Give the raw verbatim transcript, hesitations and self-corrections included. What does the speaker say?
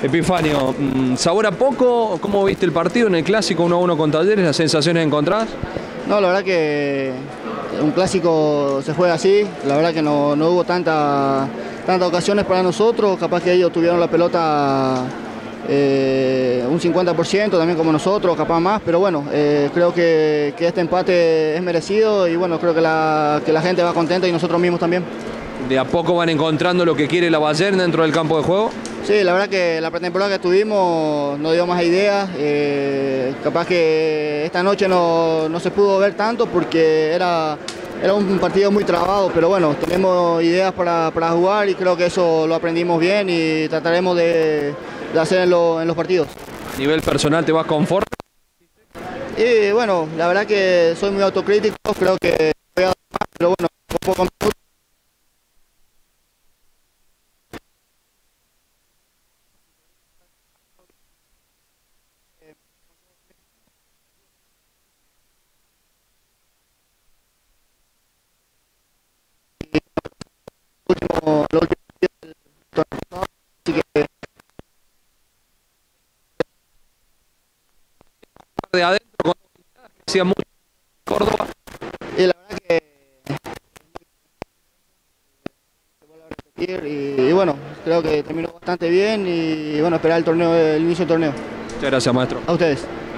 Epifanio, ¿sabor a poco? ¿Cómo viste el partido en el clásico uno a uno con Talleres? ¿Las sensaciones encontradas? No, la verdad que un clásico se juega así, la verdad que no, no hubo tanta, tantas ocasiones para nosotros, capaz que ellos tuvieron la pelota eh, un cincuenta por ciento también como nosotros, capaz más, pero bueno, eh, creo que, que este empate es merecido y bueno, creo que la, que la gente va contenta y nosotros mismos también. ¿De a poco van encontrando lo que quiere la Bayern dentro del campo de juego? Sí, la verdad que la pretemporada que tuvimos nos dio más ideas, eh, capaz que esta noche no, no se pudo ver tanto porque era, era un partido muy trabado, pero bueno, tenemos ideas para, para jugar y creo que eso lo aprendimos bien y trataremos de, de hacer en, lo, en los partidos. ¿A nivel personal te vas conforme? Y bueno, la verdad que soy muy autocrítico, creo que voy a dar más, pero bueno, poco a poco. Último, lo último del torneo, así que De adentro, con que hacía mucho Córdoba. y la verdad que se vuelve a repetir y, y bueno, creo que terminó bastante bien y bueno, esperar el torneo, el inicio del torneo. Muchas gracias, maestro. A ustedes.